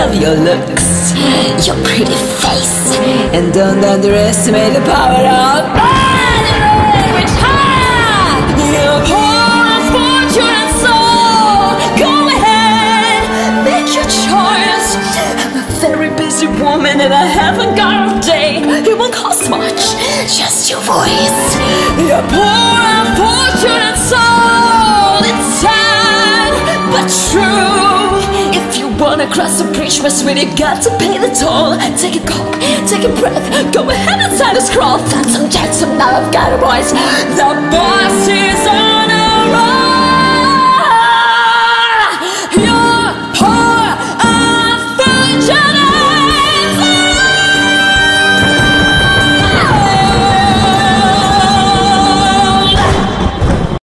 love your looks, your pretty face, and don't underestimate the power of Valeria. You're poor of fortune and soul. Go ahead, make your choice. I'm a very busy woman and I haven't got a day. It won't cost much, just your voice. You're poor of fortune and soul. It's sad, but true. If you wanna cross the bridge, my sweetie, got to pay the toll. Take a gulp, take a breath, go ahead and sign a scroll. That's some Jackson, now I've got a voice. The boss is on a roll.